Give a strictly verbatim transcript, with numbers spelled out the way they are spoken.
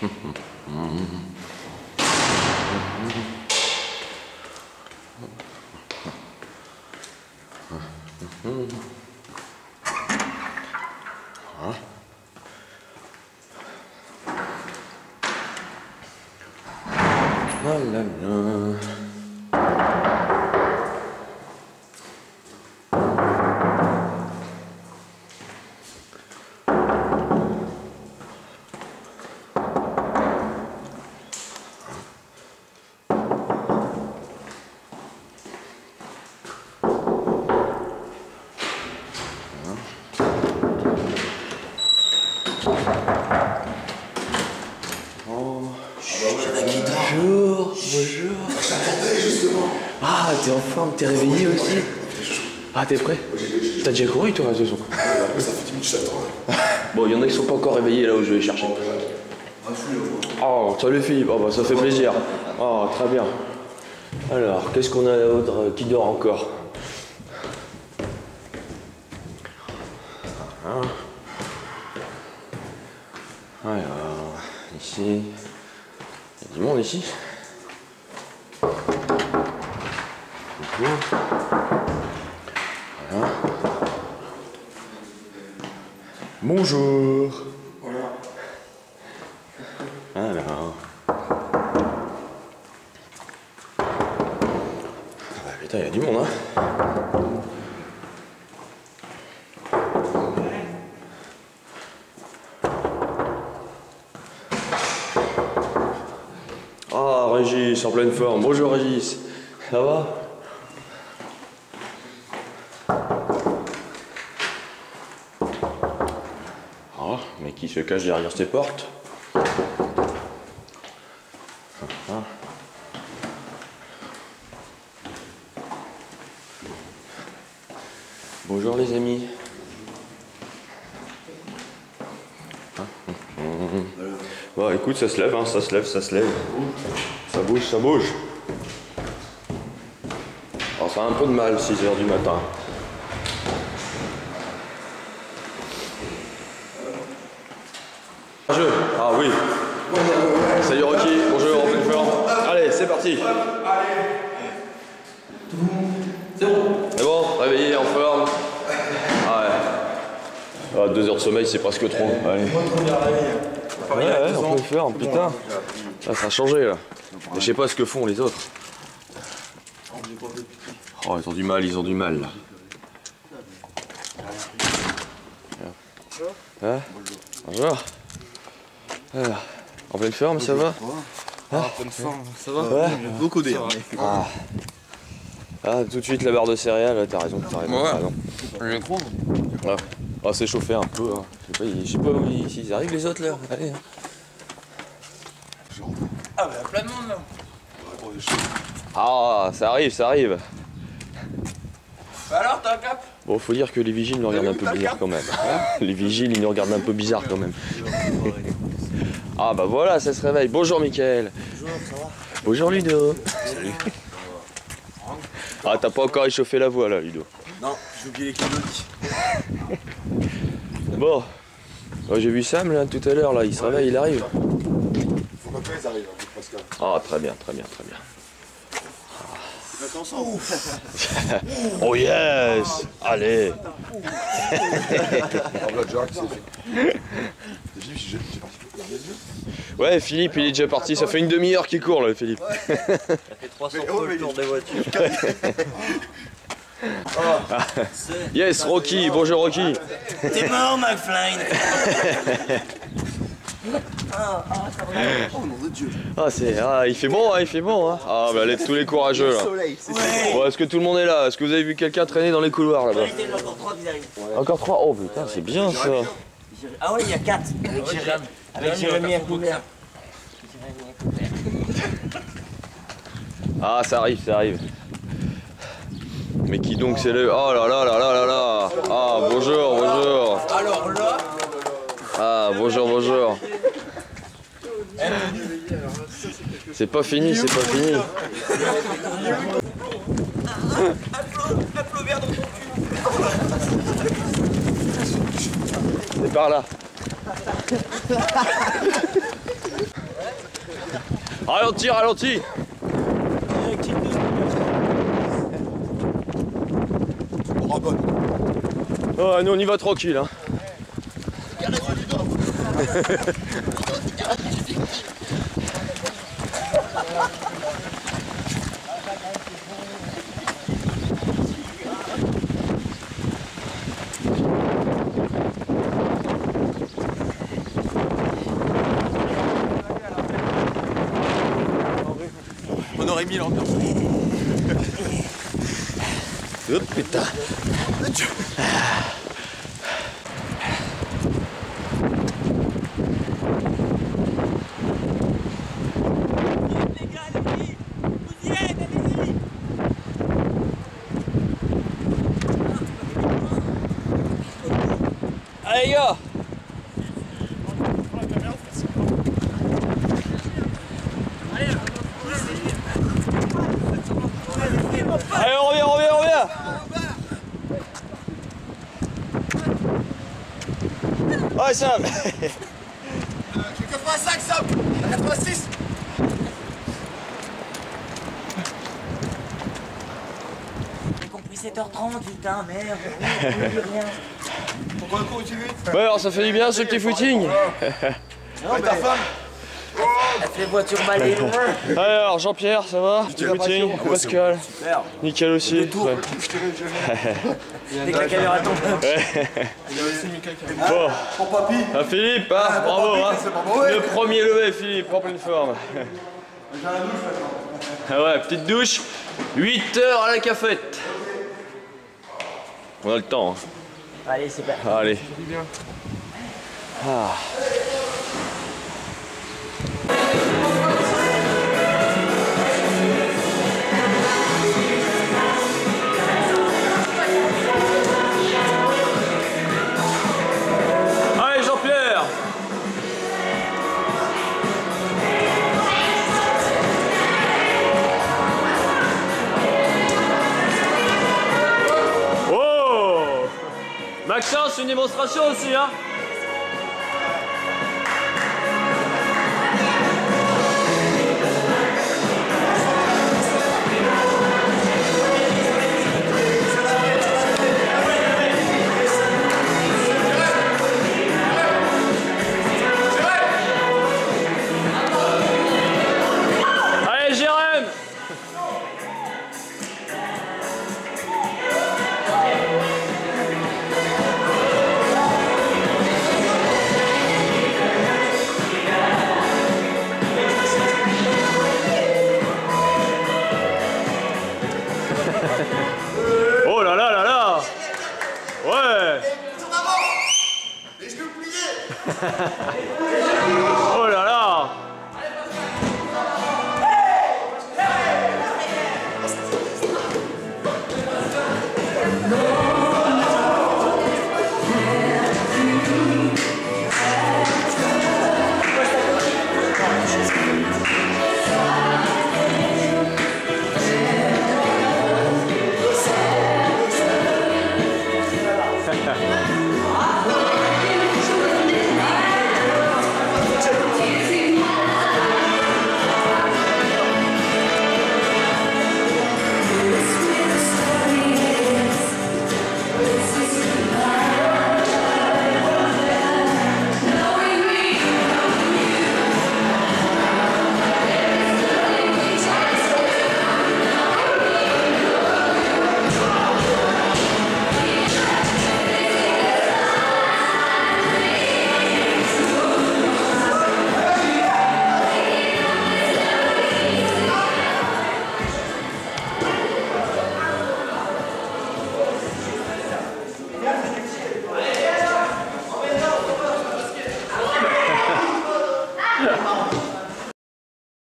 La la la. Bonjour, bonjour. Ah, t'es en forme, t'es réveillé aussi. Ah, t'es prêt? T'as déjà couru toi, ce soir? Ça fait dix minutes que j'attends. Bon, il y en a qui sont pas encore réveillés là où je vais chercher. Oh, salut Philippe, oh, bah, ça fait plaisir. Oh, très bien. Alors, qu'est-ce qu'on a d'autre qui dort encore? Hein? Alors, ici, il y a du monde ici. Voilà. Bonjour. Voilà. Alors. Ah bah putain, il y a du monde, hein. Ah, Régis, en pleine forme. Bonjour Régis. Ça va? Ah, mais qui se cache derrière ces portes? Ah. Bonjour les amis. Bon, écoute, ça se lève, hein, ça se lève, ça se lève. Ça bouge, ça bouge. Alors, ça a un peu de mal, six heures du matin. Jeu. Ah oui. Salut Rocky, bonjour, en pleine forme. Allez, c'est parti. C'est bon. C'est bon, réveillé, en forme. Ah ouais. Ah, deux heures de sommeil, c'est presque trop. Allez. Ouais, ouais, on peut le faire, putain. Ah, ça a changé là. Mais je sais pas ce que font les autres. Oh, ils ont du mal, ils ont du mal là. Hein? Bonjour. Alors, en pleine forme, ça va? En pleine forme, ça va? Ouais. Beaucoup d'air. Ah. Ah, tout de suite la barre de céréales, t'as raison, t'as raison. Ouais. T'as raison. J'en trouve. Ah, ah c'est chauffé un peu. Hein. Je sais pas, je sais pas où ils, s'ils arrivent les autres là. Allez. Hein. Ah bah plein de monde là. Ah, ça arrive, ça arrive. Bah alors, t'as un cap? Bon, faut dire que les vigiles nous regardent un peu bizarre quand même. Les vigiles, ils nous regardent un peu bizarre quand même. Ah bah voilà, ça se réveille. Bonjour Mickaël. Bonjour, ça va? Bonjour Ludo. Salut. Ah, t'as pas encore échauffé la voix là, Ludo. Non, j'ai oublié les calories. Bon. Oh, j'ai vu Sam là tout à l'heure, là, il se réveille, il arrive. Faut m'appeler, ils arrivent, hein, Pascal. Ah, très bien, très bien, très bien. C'est ensemble. Oh yes! Allez! Ah, là, Jack, c'est fait. Philippe, j'ai j'ai parti. Ouais, Philippe, il est déjà parti, ça fait une demi-heure qu'il court là, Philippe. Ça fait trois cents fois le tour des voitures. Yes, Rocky, bonjour Rocky. T'es mort, McFly. Oh nom de Dieu. Ah, c'est, ah, il fait bon, hein, il fait bon. Hein. Ah, bah, allez, tous les courageux là. Bon, est-ce que tout le monde est là? Est-ce que vous avez vu quelqu'un traîner dans les couloirs là-bas? Il y en a encore trois qui arrivent. Encore trois? Oh putain, c'est bien ça. Ah ouais, il y a quatre. Avec Jérémy. Avec Jérémy à couvert. Ah, ça arrive, ça arrive. Mais qui donc c'est le... Oh là là là là là là. Ah, bonjour, bonjour. Alors là... Ah, bonjour, bonjour. C'est pas fini, c'est pas fini. Applaudis dans ton cul. C'est par là. Ralenti, ralenti. Oh, bonne. Oh, nous on y va tranquille. Hein. On aurait mis l'ambiance. Oh putain. Allez les gars. Allez, on revient, on revient, on revient. Ouais, Sam. J'ai quatre-vingt-cinq, Sam. quatre-vingt-six. J'ai compris sept heures trente, putain, merde. On ne dit rien. Pourquoi un coup aussi vite? Ouais, alors ça fait du bien ce petit footing. Non, Ouais, ta femme? elle fait voiture balai. Alors Jean-Pierre, ça va? Petit footing, Ah ouais, Pascal. Super. Nickel aussi. Ouais. Dès que la caméra tombe. Bon, Pour papy. ah, Philippe, hein, Ah, bravo. papy, Hein. c'est pas mauvais. Le premier levé, Philippe, en pleine forme. J'ai la douche maintenant. Ah ouais, petite douche. huit heures à la cafette. On a le temps. Hein. Allez, c'est parti. Allez. Ah. Allez Jean-Pierre. Oh, Maxence, une démonstration aussi, hein. Allez, Jérém. Oh là là là là. Ouais. Les genoux pliés. Oh là là.